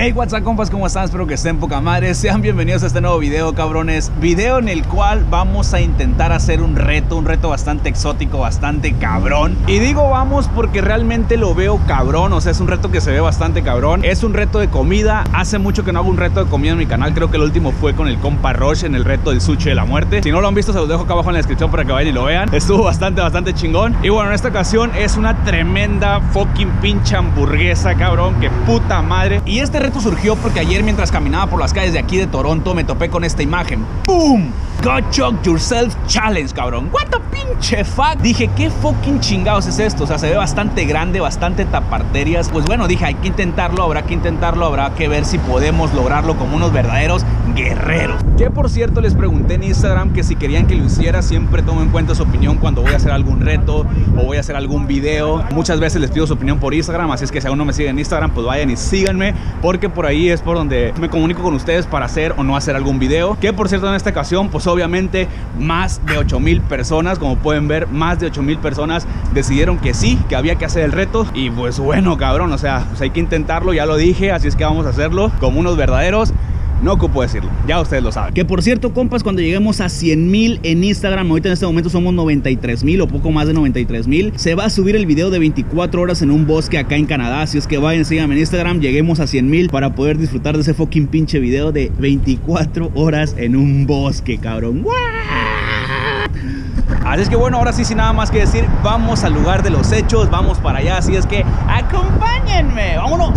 Hey, what's up, compas, ¿cómo están? Espero que estén poca madre. Sean bienvenidos a este nuevo video, cabrones. Video en el cual vamos a intentar hacer un reto bastante exótico, bastante cabrón. Y digo vamos porque realmente lo veo cabrón. O sea, es un reto que se ve bastante cabrón. Es un reto de comida. Hace mucho que no hago un reto de comida en mi canal. Creo que el último fue con el compa Roche en el reto del sushi de la muerte. Si no lo han visto, se los dejo acá abajo en la descripción para que vayan y lo vean. Estuvo bastante chingón. Y bueno, en esta ocasión es una tremenda fucking pinche hamburguesa, cabrón. Que puta madre. Y este reto surgió porque ayer, mientras caminaba por las calles de aquí de Toronto, me topé con esta imagen. ¡Boom! Go Choke Yourself Challenge, cabrón. What the pinche fuck. Dije, ¿qué fucking chingados es esto? O sea, se ve bastante grande, bastante taparterias. Pues bueno, dije, hay que intentarlo, habrá que ver si podemos lograrlo como unos verdaderos guerreros. Que por cierto, les pregunté en Instagram que si querían que lo hiciera. Siempre tomo en cuenta su opinión cuando voy a hacer algún reto o voy a hacer algún video. Muchas veces les pido su opinión por Instagram, así es que si aún no me siguen en Instagram, pues vayan y síganme, porque por ahí es por donde me comunico con ustedes para hacer o no hacer algún video. Que por cierto, en esta ocasión, pues obviamente más de 8,000 personas, como pueden ver, más de 8,000 personas decidieron que sí, que había que hacer el reto. Y pues bueno, cabrón, o sea, pues hay que intentarlo, ya lo dije, así es que vamos a hacerlo como unos verdaderos. No ocupo decirlo, ya ustedes lo saben. Que por cierto, compas, cuando lleguemos a 100,000 en Instagram, ahorita en este momento somos 93,000 o poco más de 93,000, se va a subir el video de 24 horas en un bosque acá en Canadá. Así es que vayan, síganme en Instagram, lleguemos a 100,000 para poder disfrutar de ese fucking pinche video de 24 horas en un bosque, cabrón. Así es que bueno, ahora sí, sin nada más que decir, vamos al lugar de los hechos, vamos para allá. Así es que acompáñenme, vámonos.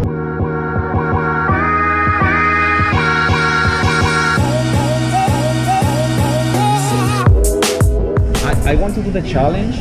I want to do the challenge.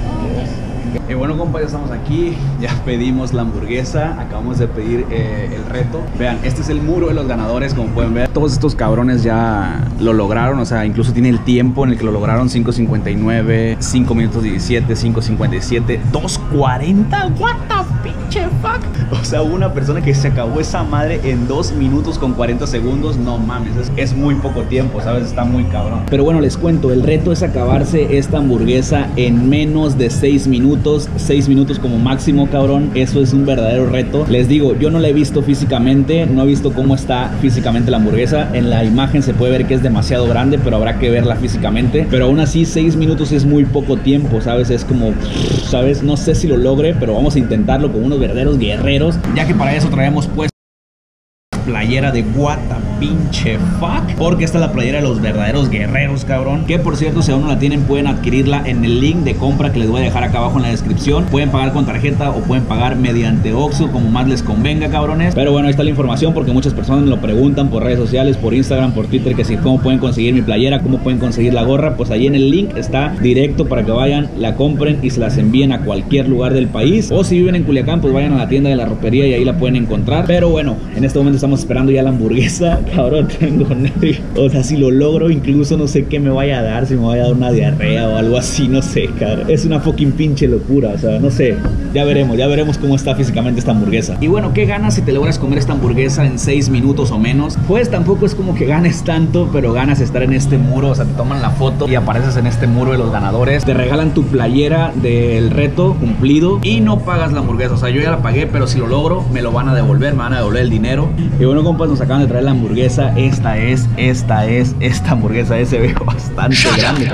Y bueno, compa, ya estamos aquí. Ya pedimos la hamburguesa. Acabamos de pedir el reto. Vean, este es el muro de los ganadores, como pueden ver. Todos estos cabrones ya lo lograron. O sea, incluso tiene el tiempo en el que lo lograron: 5:59, 5 minutos 17, 5:57, 2:40. What the pinche fuck. O sea, hubo una persona que se acabó esa madre en 2 minutos con 40 segundos. No mames, es muy poco tiempo, ¿sabes? Está muy cabrón. Pero bueno, les cuento, el reto es acabarse esta hamburguesa en menos de 6 minutos. 6 minutos como máximo, cabrón. Eso es un verdadero reto. Les digo, yo no la he visto físicamente, no he visto cómo está físicamente la hamburguesa. En la imagen se puede ver que es demasiado grande, pero habrá que verla físicamente. Pero aún así, 6 minutos es muy poco tiempo, ¿sabes? Es como, ¿sabes? No sé si lo logre, pero vamos a intentarlo como unos verdaderos guerreros, ya que para eso traemos pues playera de what the pinche fuck, porque esta es la playera de los verdaderos guerreros, cabrón. Que por cierto, si aún no la tienen, pueden adquirirla en el link de compra que les voy a dejar acá abajo en la descripción. Pueden pagar con tarjeta o pueden pagar mediante Oxxo, como más les convenga, cabrones. Pero bueno, ahí está la información, porque muchas personas me lo preguntan por redes sociales, por Instagram, por Twitter, que si cómo pueden conseguir mi playera, cómo pueden conseguir la gorra. Pues ahí en el link está directo para que vayan, la compren y se las envíen a cualquier lugar del país. O si viven en Culiacán, pues vayan a la tienda de la ropería y ahí la pueden encontrar. Pero bueno, en este momento estamos esperando ya la hamburguesa. Cabrón, tengo nervios. O sea, si lo logro, incluso no sé qué me vaya a dar, si me vaya a dar una diarrea o algo así, no sé, cabrón. Es una fucking pinche locura, o sea, no sé. Ya veremos cómo está físicamente esta hamburguesa. Y bueno, ¿qué ganas si te logras comer esta hamburguesa en 6 minutos o menos? Pues tampoco es como que ganes tanto, pero ganas estar en este muro. O sea, te toman la foto y apareces en este muro de los ganadores. Te regalan tu playera del reto cumplido y no pagas la hamburguesa. O sea, yo ya la pagué, pero si lo logro, me lo van a devolver, me van a devolver el dinero. Y bueno, compas, nos acaban de traer la hamburguesa. Esta hamburguesa se ve bastante grande.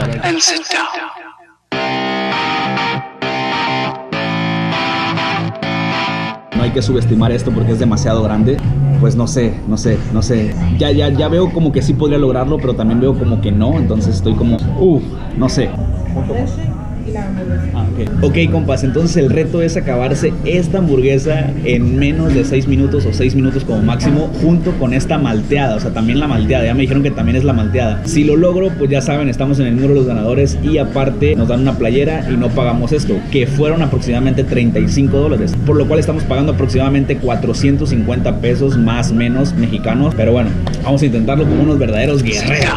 No hay que subestimar esto porque es demasiado grande. Pues no sé. Ya veo como que sí podría lograrlo, pero también veo como que no. Entonces estoy como, no sé. Ok, compas, entonces el reto es acabarse esta hamburguesa en menos de 6 minutos o 6 minutos como máximo, junto con esta malteada. O sea, también la malteada, ya me dijeron que también es la malteada. Si lo logro, pues ya saben, estamos en el muro de los ganadores y aparte nos dan una playera y no pagamos esto, que fueron aproximadamente $35, por lo cual estamos pagando aproximadamente 450 pesos más menos mexicanos. Pero bueno, vamos a intentarlo como unos verdaderos guerreros.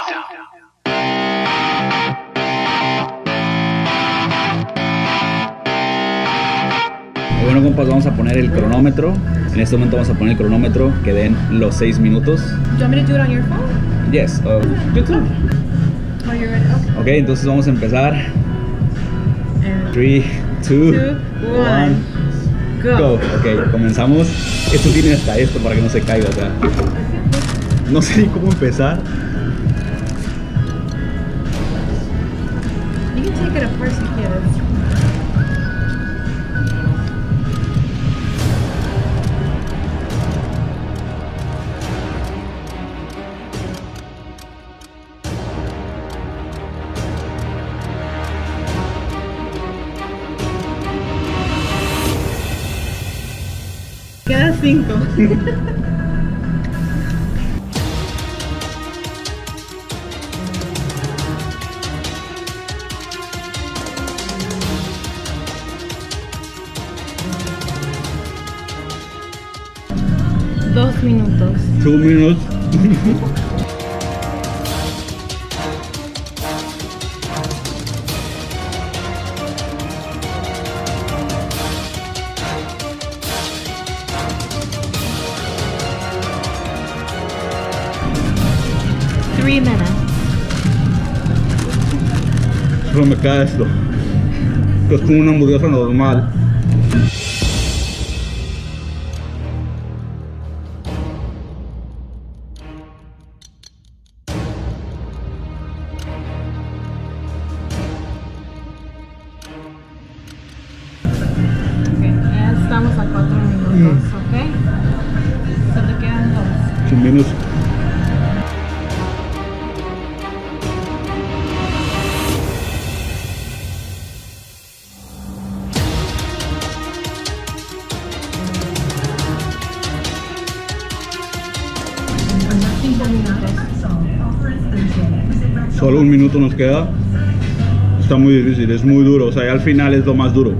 Bueno, compas, vamos a poner el cronómetro. En este momento vamos a poner el cronómetro que den los 6 minutos. Do you want me to do it on your phone? Yes, YouTube. Oh, you're ready? Okay. Ok, entonces vamos a empezar. 3, 2, 1. Go. Ok, comenzamos. Esto tiene hasta esto para que no se caiga, o sea. No sé ni cómo empezar. You can take it apart si quieres. Queda 5. Dos minutos. 2 minutes. Solo me queda esto. Que es como una hamburguesa normal. Estamos a 4 minutos, ¿ok? Se te quedan 2. 2 minutos. Solo 1 minuto nos queda. Está muy difícil, es muy duro. O sea, ya al final es lo más duro.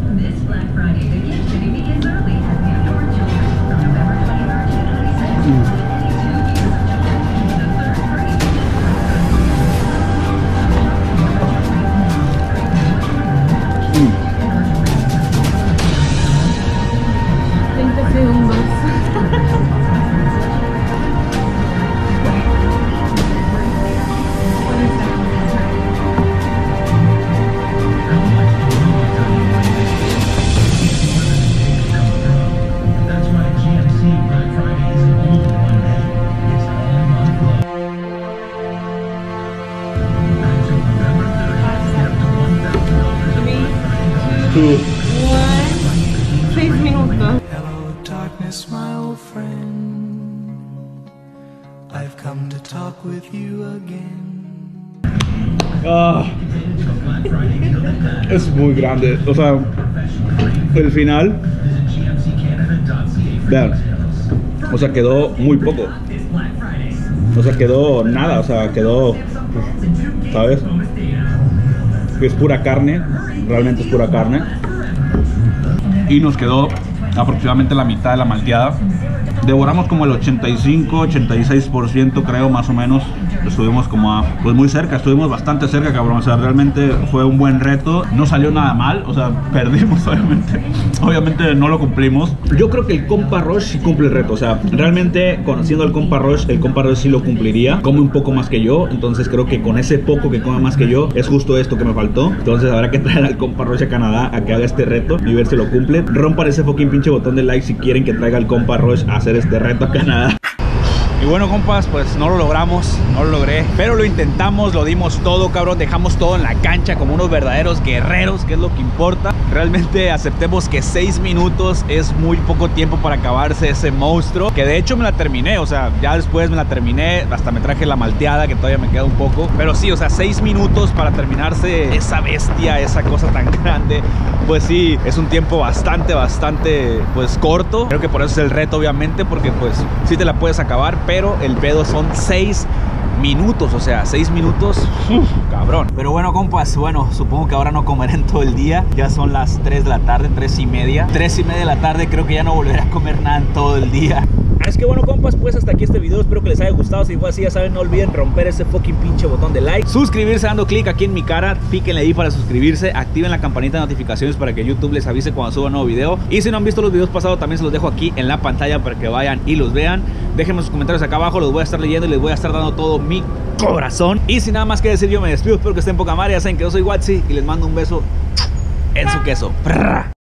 Hello, darkness, my old friend. I've come to talk with you again. Es muy grande. O sea, el final. Vean. O sea, quedó muy poco. O sea, quedó nada. O sea, quedó. ¿Sabes? Es pura carne. Realmente es pura carne. Y nos quedó aproximadamente la mitad de la malteada. Devoramos como el 85-86% creo, más o menos. Estuvimos como a, pues muy cerca, estuvimos bastante cerca, cabrón. O sea, realmente fue un buen reto. No salió nada mal, o sea, perdimos obviamente no lo cumplimos. Yo creo que el Compa Rush sí cumple el reto. O sea, realmente conociendo al Compa Rush, el Compa Rush sí lo cumpliría. Come un poco más que yo, entonces creo que con ese poco que come más que yo, es justo esto que me faltó. Entonces habrá que traer al Compa Rush a Canadá a que haga este reto y ver si lo cumple. Rompan ese fucking pinche botón de like si quieren que traiga al Compa Rush a hacer este reto a Canadá. Y bueno, compas, pues no lo logramos, no lo logré, pero lo intentamos, lo dimos todo, cabrón. Dejamos todo en la cancha como unos verdaderos guerreros, que es lo que importa. Realmente aceptemos que 6 minutos es muy poco tiempo para acabarse ese monstruo, que de hecho me la terminé. O sea, ya después me la terminé, hasta me traje la malteada, que todavía me queda un poco. Pero sí, o sea, 6 minutos para terminarse esa bestia, esa cosa tan grande. Pues sí, es un tiempo bastante, pues corto. Creo que por eso es el reto, obviamente, porque pues sí te la puedes acabar, pero el pedo son 6 minutos, o sea, 6 minutos, cabrón. Pero bueno, compas, bueno, supongo que ahora no comeré en todo el día. Ya son las 3 de la tarde, 3:30. 3:30 de la tarde, creo que ya no volveré a comer nada en todo el día. Es que bueno, compas, pues hasta aquí este video. Espero que les haya gustado. Si fue así, ya saben, no olviden romper ese fucking pinche botón de like, suscribirse dando clic aquí en mi cara, píquenle ahí para suscribirse, activen la campanita de notificaciones para que YouTube les avise cuando suba un nuevo video. Y si no han visto los videos pasados, también se los dejo aquí en la pantalla para que vayan y los vean. Déjenme sus comentarios acá abajo, los voy a estar leyendo y les voy a estar dando todo mi corazón. Y sin nada más que decir, yo me despido. Espero que estén poca madre. Ya saben que yo soy Watsi y les mando un beso en su queso.